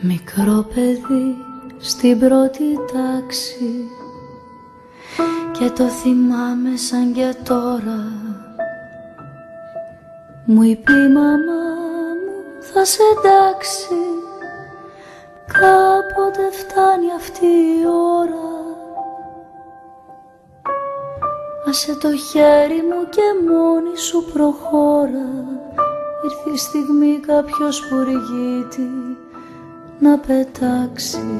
Μικρό παιδί στην πρώτη τάξη και το θυμάμαι σαν και τώρα. Μου είπε η μαμά μου θα σε εντάξει, κάποτε φτάνει αυτή η ώρα. Άσε το χέρι μου και μόνη σου προχώρα, ήρθε η στιγμή κάποιος σπουργίτη να πετάξει.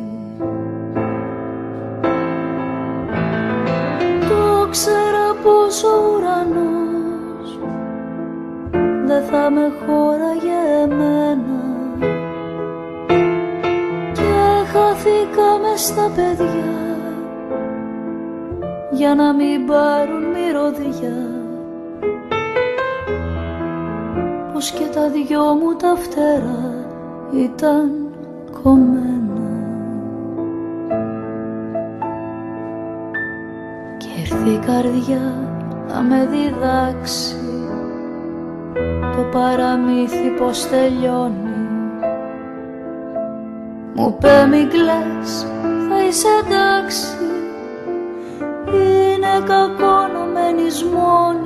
Το ξέρα πως ο ουρανός δεν θα με χώραγε εμένα και χάθηκα μες στα παιδιά για να μην πάρουν μυρωδιά. Πως και τα δυο μου τα φτερά ήταν κομμένα και ήρθε η καρδιά να με διδάξει το παραμύθι πως τελειώνει. Μου είπε μη κλαις, θα είσαι εντάξει, είναι κακό να μένεις μόνη.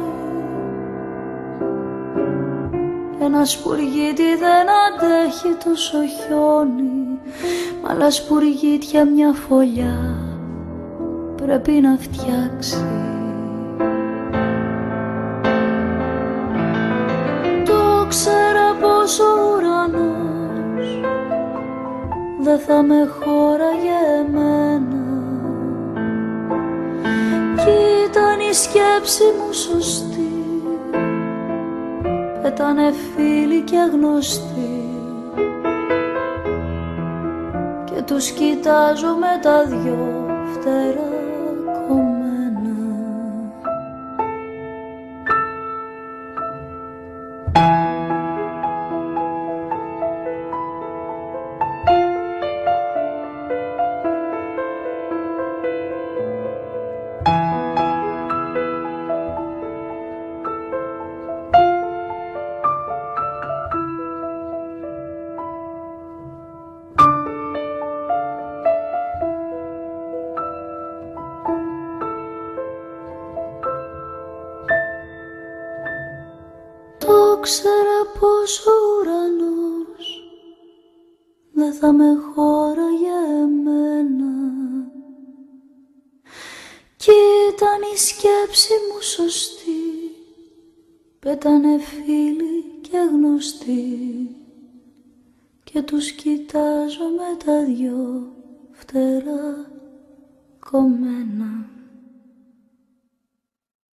Ένα σπουργίτι δεν αντέχει τόσο χιόνι, μ' άλλα σπουργίτια μια φωλιά πρέπει να φτιάξει. Το ξέρα πως ο ουρανός δεν θα με χώραγε εμένα κι ήταν η σκέψη μου σωστή. Πέτανε φίλοι και γνωστοί και τους κοιτάζω με τα δυο φτερά κομμένα. Ξέρα πως ο ουρανός δεν θα με χώραγε εμένα κι ήταν η σκέψη μου σωστή. Πέτανε φίλοι και γνωστοί και τους κοιτάζω με τα δυο φτερά κομμένα.